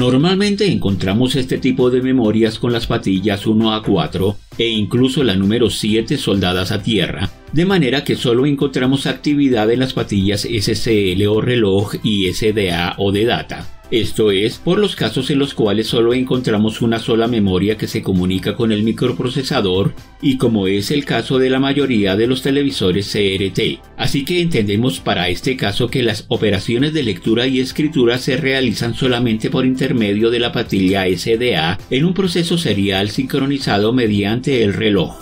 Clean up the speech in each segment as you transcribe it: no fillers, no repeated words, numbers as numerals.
Normalmente encontramos este tipo de memorias con las patillas 1 a 4 e incluso la número 7 soldadas a tierra, de manera que solo encontramos actividad en las patillas SCL o reloj y SDA o de data. Esto es, por los casos en los cuales solo encontramos una sola memoria que se comunica con el microprocesador y como es el caso de la mayoría de los televisores CRT. Así que entendemos para este caso que las operaciones de lectura y escritura se realizan solamente por intermedio de la patilla SDA en un proceso serial sincronizado mediante el reloj.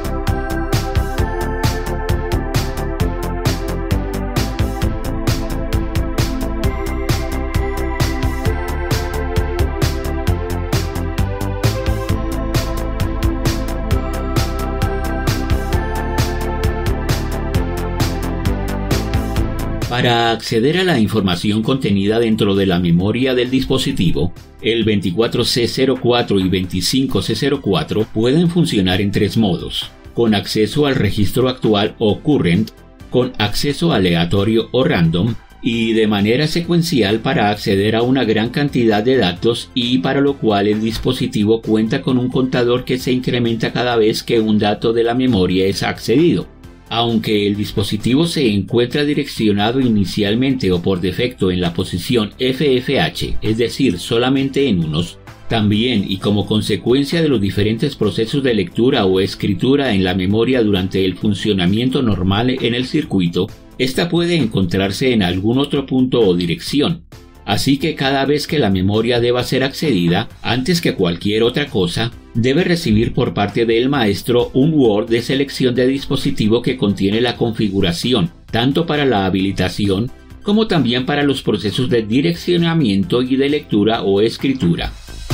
Para acceder a la información contenida dentro de la memoria del dispositivo, el 24C04 y 25C04 pueden funcionar en tres modos: con acceso al registro actual o current, con acceso aleatorio o random, y de manera secuencial para acceder a una gran cantidad de datos y para lo cual el dispositivo cuenta con un contador que se incrementa cada vez que un dato de la memoria es accedido. Aunque el dispositivo se encuentra direccionado inicialmente o por defecto en la posición FFH, es decir, solamente en unos, también y como consecuencia de los diferentes procesos de lectura o escritura en la memoria durante el funcionamiento normal en el circuito, esta puede encontrarse en algún otro punto o dirección. Así que cada vez que la memoria deba ser accedida, antes que cualquier otra cosa, debe recibir por parte del maestro un Word de selección de dispositivo que contiene la configuración, tanto para la habilitación como también para los procesos de direccionamiento y de lectura o escritura.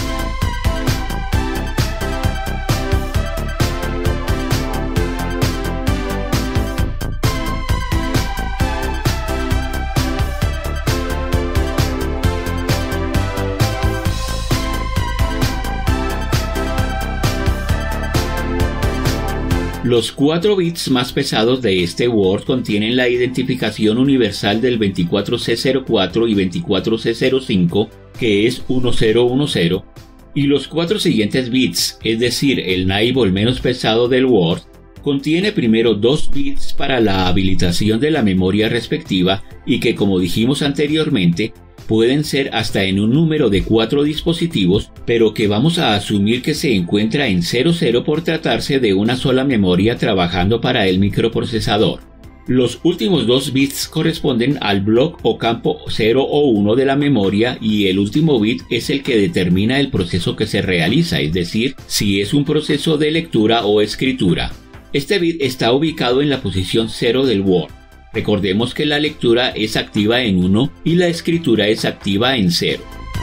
Los 4 bits más pesados de este Word contienen la identificación universal del 24C04 y 24C05, que es 1010, y los 4 siguientes bits, es decir, el naive menos pesado del Word, contiene primero 2 bits para la habilitación de la memoria respectiva y que, como dijimos anteriormente, pueden ser hasta en un número de 4 dispositivos, pero que vamos a asumir que se encuentra en 00 por tratarse de una sola memoria trabajando para el microprocesador. Los últimos 2 bits corresponden al bloque o campo 0 o 1 de la memoria y el último bit es el que determina el proceso que se realiza, es decir, si es un proceso de lectura o escritura. Este bit está ubicado en la posición 0 del Word. Recordemos que la lectura es activa en 1 y la escritura es activa en 0.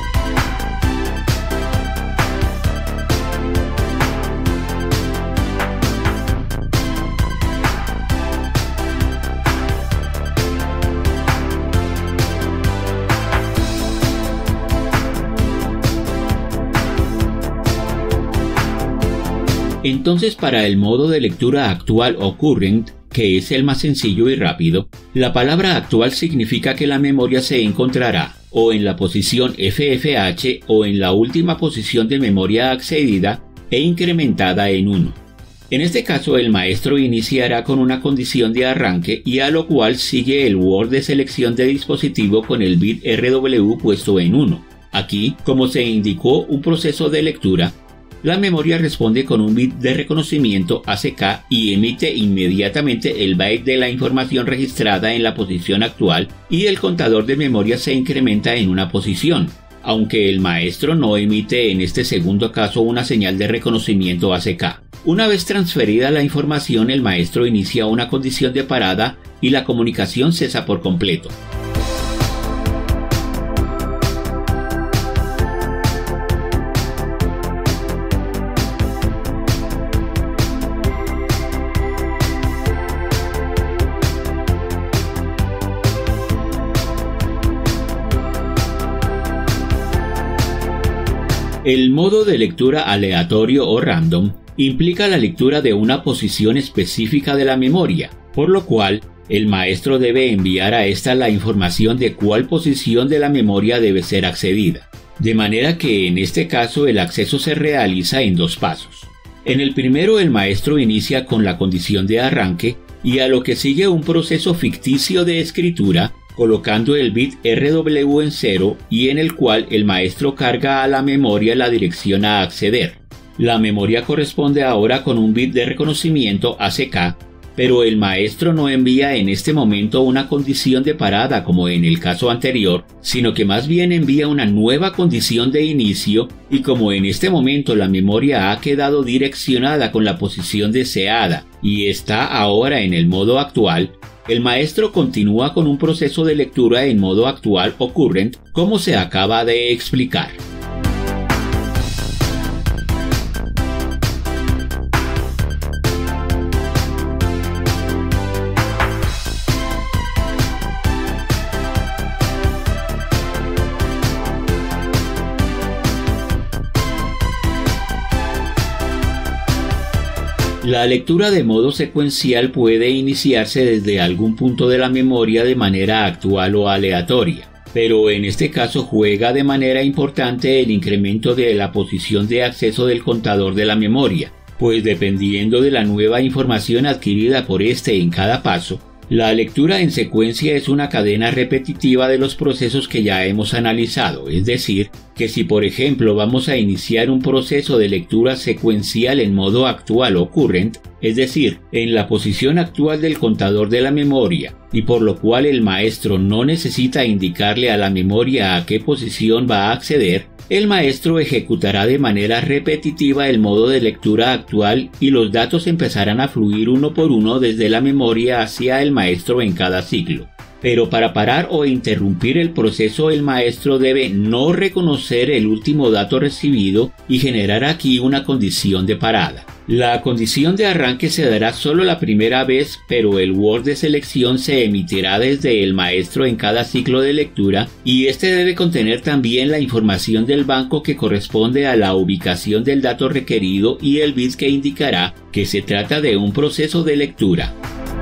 Entonces, para el modo de lectura actual o current, que es el más sencillo y rápido, la palabra actual significa que la memoria se encontrará o en la posición FFH o en la última posición de memoria accedida e incrementada en 1. En este caso, el maestro iniciará con una condición de arranque y a lo cual sigue el Word de selección de dispositivo con el bit RW puesto en 1. Aquí, como se indicó un proceso de lectura, la memoria responde con un bit de reconocimiento ACK y emite inmediatamente el byte de la información registrada en la posición actual y el contador de memoria se incrementa en una posición, aunque el maestro no emite en este segundo caso una señal de reconocimiento ACK. Una vez transferida la información, el maestro inicia una condición de parada y la comunicación cesa por completo. El modo de lectura aleatorio o random implica la lectura de una posición específica de la memoria, por lo cual el maestro debe enviar a esta la información de cuál posición de la memoria debe ser accedida. de manera que en este caso el acceso se realiza en dos pasos. En el primero el maestro inicia con la condición de arranque y a lo que sigue un proceso ficticio de escritura colocando el bit RW en 0 y en el cual el maestro carga a la memoria la dirección a acceder. La memoria corresponde ahora con un bit de reconocimiento ACK, pero el maestro no envía en este momento una condición de parada como en el caso anterior, sino que más bien envía una nueva condición de inicio y como en este momento la memoria ha quedado direccionada con la posición deseada y está ahora en el modo actual, el maestro continúa con un proceso de lectura en modo actual o current como se acaba de explicar. La lectura de modo secuencial puede iniciarse desde algún punto de la memoria de manera actual o aleatoria, pero en este caso juega de manera importante el incremento de la posición de acceso del contador de la memoria, pues dependiendo de la nueva información adquirida por este en cada paso, la lectura en secuencia es una cadena repetitiva de los procesos que ya hemos analizado, es decir, que si por ejemplo vamos a iniciar un proceso de lectura secuencial en modo actual o current, es decir, en la posición actual del contador de la memoria, y por lo cual el maestro no necesita indicarle a la memoria a qué posición va a acceder, el maestro ejecutará de manera repetitiva el modo de lectura actual y los datos empezarán a fluir uno por uno desde la memoria hacia el maestro en cada ciclo. Pero para parar o interrumpir el proceso el maestro debe no reconocer el último dato recibido y generar aquí una condición de parada. La condición de arranque se dará solo la primera vez, pero el word de selección se emitirá desde el maestro en cada ciclo de lectura y este debe contener también la información del banco que corresponde a la ubicación del dato requerido y el bit que indicará que se trata de un proceso de lectura.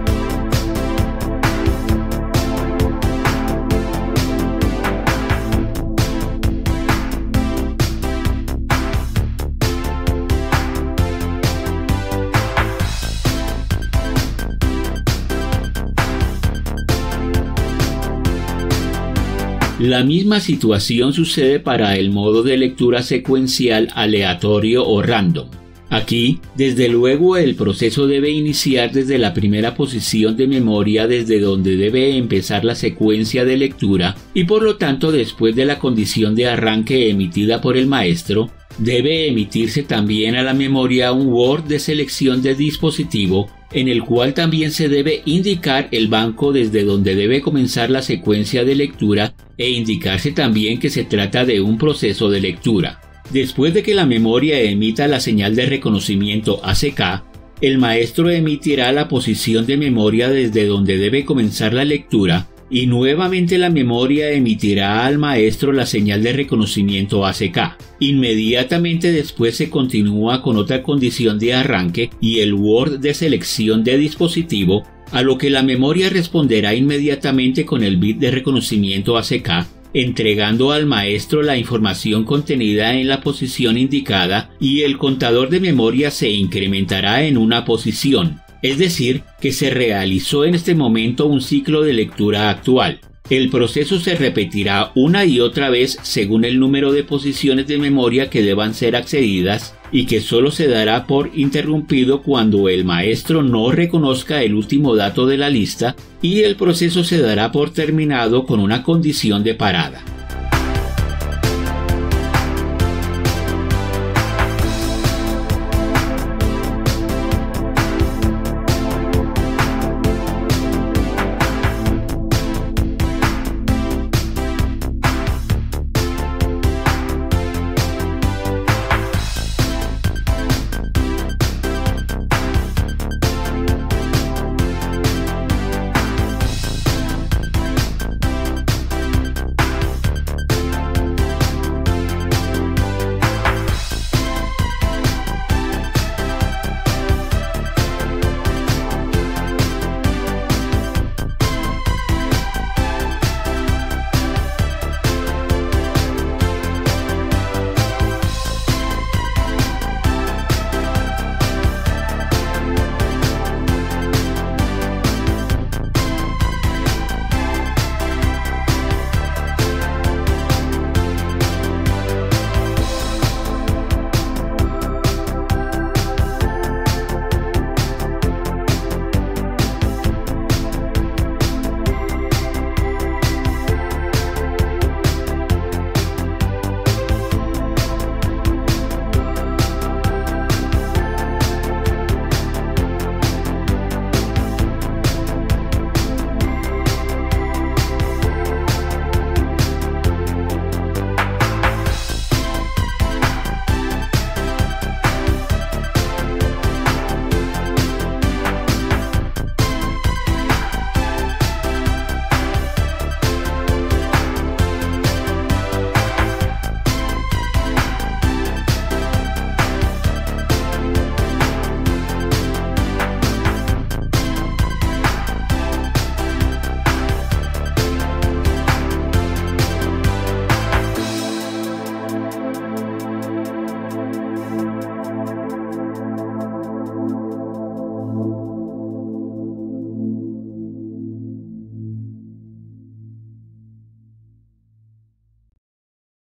La misma situación sucede para el modo de lectura secuencial aleatorio o random. Aquí, desde luego, el proceso debe iniciar desde la primera posición de memoria desde donde debe empezar la secuencia de lectura y por lo tanto después de la condición de arranque emitida por el maestro, debe emitirse también a la memoria un word de selección de dispositivo en el cual también se debe indicar el banco desde donde debe comenzar la secuencia de lectura e indicarse también que se trata de un proceso de lectura. Después de que la memoria emita la señal de reconocimiento ACK, el maestro emitirá la posición de memoria desde donde debe comenzar la lectura y nuevamente la memoria emitirá al maestro la señal de reconocimiento ACK. Inmediatamente después se continúa con otra condición de arranque y el word de selección de dispositivo, a lo que la memoria responderá inmediatamente con el bit de reconocimiento ACK, entregando al maestro la información contenida en la posición indicada y el contador de memoria se incrementará en una posición. Es decir, que se realizó en este momento un ciclo de lectura actual. El proceso se repetirá una y otra vez según el número de posiciones de memoria que deban ser accedidas y que solo se dará por interrumpido cuando el maestro no reconozca el último dato de la lista y el proceso se dará por terminado con una condición de parada.